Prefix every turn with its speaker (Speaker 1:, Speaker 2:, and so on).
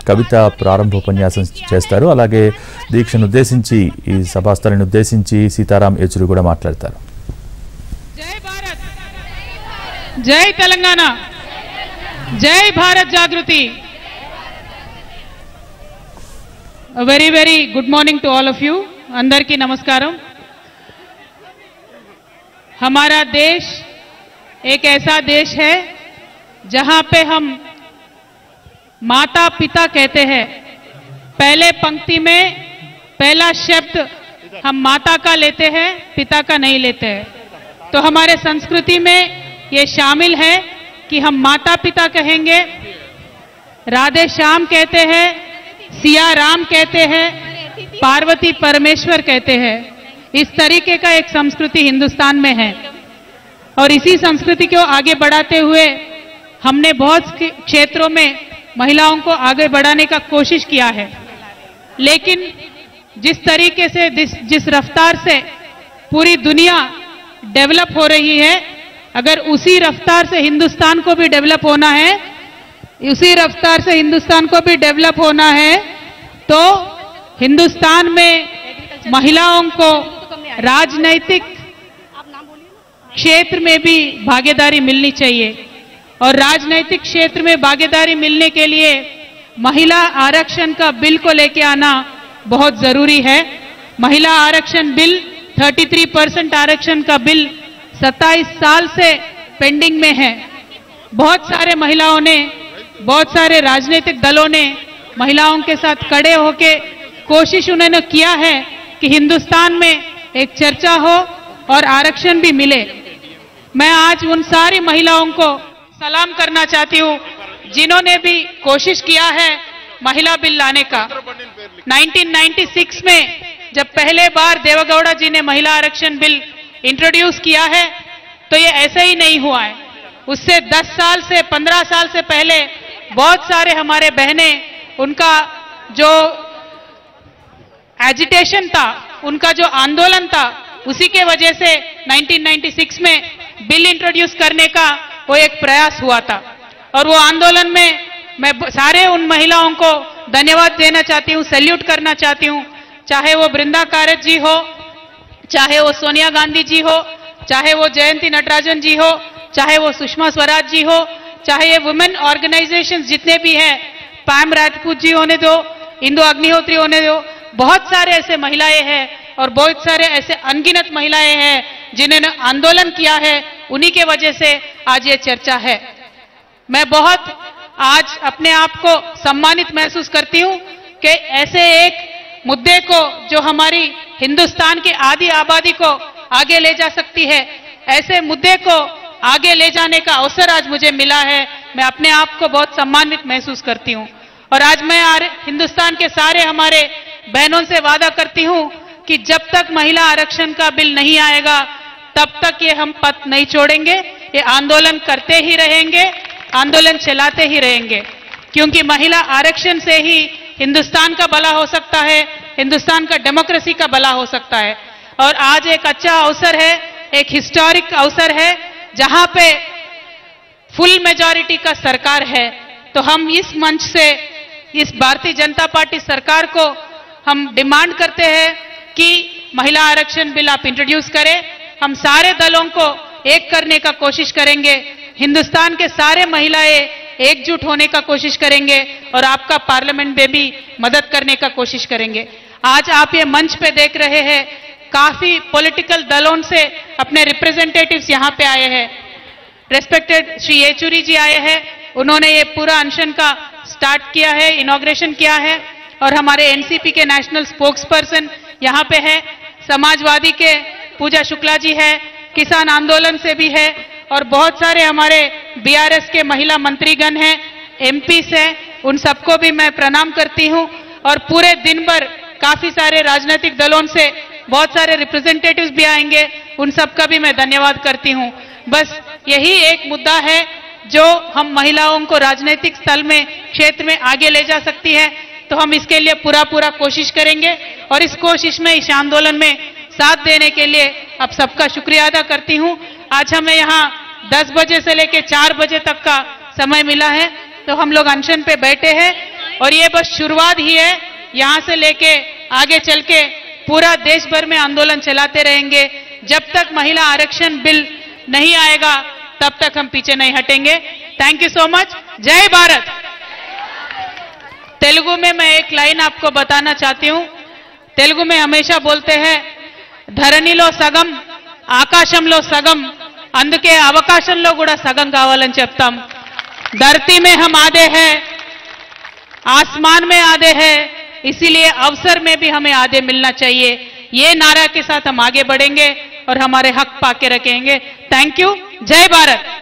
Speaker 1: కవిత ప్రారంభోపన్యాసం చేస్తారు. అలాగే దీక్షను ఉద్దేశించి ఈ సభాస్థలిని ఉద్దేశించి సీతారాం యేచూరి కూడా మాట్లాడతారు.
Speaker 2: జై భారత్, జై తెలంగాణ, జై Bharat Jagruthi. Very very good morning to all of you. अंदर की नमस्कारम. हमारा देश एक ऐसा देश है जहां पे हम माता पिता कहते हैं. पहले पंक्ति में पहला शब्द हम माता का लेते हैं, पिता का नहीं लेते हैं. तो हमारे संस्कृति में ये शामिल है कि हम माता पिता कहेंगे, राधे श्याम कहते हैं, सिया राम कहते हैं, पार्वती परमेश्वर कहते हैं. इस तरीके का एक संस्कृति हिंदुस्तान में है और इसी संस्कृति को आगे बढ़ाते हुए हमने बहुत क्षेत्रों में महिलाओं को आगे बढ़ाने का कोशिश किया है. लेकिन जिस तरीके से जिस रफ्तार से पूरी दुनिया डेवलप हो रही है, अगर उसी रफ्तार से हिंदुस्तान को भी डेवलप होना है, उसी रफ्तार से हिंदुस्तान को भी डेवलप होना है, तो हिंदुस्तान में महिलाओं को राजनैतिक क्षेत्र में भी भागीदारी मिलनी चाहिए. और राजनैतिक क्षेत्र में भागीदारी मिलने के लिए महिला आरक्षण का बिल को लेके आना बहुत जरूरी है. महिला आरक्षण बिल 33% आरक्षण का बिल 27 साल से पेंडिंग में है. बहुत सारे महिलाओं ने, बहुत सारे राजनीतिक दलों ने महिलाओं के साथ खड़े होकर कोशिश उन्होंने किया है कि हिंदुस्तान में एक चर्चा हो और आरक्षण भी मिले. मैं आज उन सारी महिलाओं को सलाम करना चाहती हूं जिन्होंने भी कोशिश किया है महिला बिल लाने का. 1996 में जब पहले बार देवेगौड़ा जी ने महिला आरक्षण बिल इंट्रोड्यूस किया है तो ये ऐसे ही नहीं हुआ है. उससे 10 साल से 15 साल से पहले बहुत सारे हमारे बहनें, उनका जो एजिटेशन था, उनका जो आंदोलन था, उसी के वजह से 1996 में बिल इंट्रोड्यूस करने का वो एक प्रयास हुआ था. और वो आंदोलन में मैं सारे उन महिलाओं को धन्यवाद देना चाहती हूँ, सैल्यूट करना चाहती हूँ. चाहे वो बृंदा कारत जी हो, चाहे वो सोनिया गांधी जी हो, चाहे वो जयंती नटराजन जी हो, चाहे वो सुषमा स्वराज जी हो, चाहे ये वुमेन ऑर्गेनाइजेशंस जितने भी हैं, पैम राजपूत जी होने दो, इंदु अग्निहोत्री होने दो, बहुत सारे ऐसे महिलाएं हैं और बहुत सारे ऐसे अनगिनत महिलाएं हैं जिन्होंने आंदोलन किया है. उन्हीं के वजह से आज ये चर्चा है. मैं बहुत आज अपने आप को सम्मानित महसूस करती हूं कि ऐसे एक मुद्दे को जो हमारी हिंदुस्तान की आधी आबादी को आगे ले जा सकती है, ऐसे मुद्दे को आगे ले जाने का अवसर आज मुझे मिला है. मैं अपने आप को बहुत सम्मानित महसूस करती हूं. और आज मैं हिंदुस्तान के सारे हमारे बहनों से वादा करती हूं कि जब तक महिला आरक्षण का बिल नहीं आएगा तब तक ये हम पथ नहीं छोड़ेंगे. ये आंदोलन करते ही रहेंगे, आंदोलन चलाते ही रहेंगे, क्योंकि महिला आरक्षण से ही हिंदुस्तान का भला हो सकता है, हिंदुस्तान का डेमोक्रेसी का भला हो सकता है. और आज एक अच्छा अवसर है, एक हिस्टोरिक अवसर है जहां पे फुल मेजॉरिटी का सरकार है. तो हम इस मंच से इस भारतीय जनता पार्टी सरकार को हम डिमांड करते हैं कि महिला आरक्षण बिल आप इंट्रोड्यूस करें. हम सारे दलों को एक करने का कोशिश करेंगे, हिंदुस्तान के सारे महिलाएं एकजुट होने का कोशिश करेंगे और आपका पार्लियामेंट में भी मदद करने का कोशिश करेंगे. आज आप ये मंच पे देख रहे हैं, काफी पॉलिटिकल दलों से अपने रिप्रेजेंटेटिव्स यहाँ पे आए हैं. रेस्पेक्टेड श्री येचूरी जी आए हैं, उन्होंने ये पूरा अनशन का स्टार्ट किया है, इनॉग्रेशन किया है. और हमारे एनसीपी के नेशनल स्पोक्स पर्सन यहाँ पे है, समाजवादी के पूजा शुक्ला जी है, किसान आंदोलन से भी है और बहुत सारे हमारे बीआरएस के महिला मंत्रीगण हैं, एमपीस हैं. उन सबको भी मैं प्रणाम करती हूँ. और पूरे दिन भर काफी सारे राजनीतिक दलों से बहुत सारे रिप्रेजेंटेटिव्स भी आएंगे, उन सबका भी मैं धन्यवाद करती हूँ. बस यही एक मुद्दा है जो हम महिलाओं को राजनीतिक स्थल में, क्षेत्र में आगे ले जा सकती है. तो हम इसके लिए पूरा कोशिश करेंगे और इस कोशिश में, इस आंदोलन में साथ देने के लिए आप सबका शुक्रिया अदा करती हूं. आज हमें यहाँ 10 बजे से लेकर 4 बजे तक का समय मिला है, तो हम लोग अनशन पे बैठे हैं. और ये बस शुरुआत ही है। यहां से लेके आगे चल के पूरा देश भर में आंदोलन चलाते रहेंगे। जब तक महिला आरक्षण बिल नहीं आएगा तब तक हम पीछे नहीं हटेंगे। Thank you so much. जय भारत। तेलुगु में मैं एक लाइन आपको बताना चाहती हूं। तेलुगु में हमेशा बोलते हैं ధరణిలో సగం ఆకాశంలో సగం, అందుకే అవకాశంలో కూడా సగం కావాలని చెప్తాం। धरती में हम आधे हैं, आसमान में आधे हैं, इसीलिए अवसर में भी हमें आधे मिलना चाहिए। ये नारा के साथ हम आगे बढ़ेंगे और हमारे हक पाके रखेंगे। Thank you. जय भारत।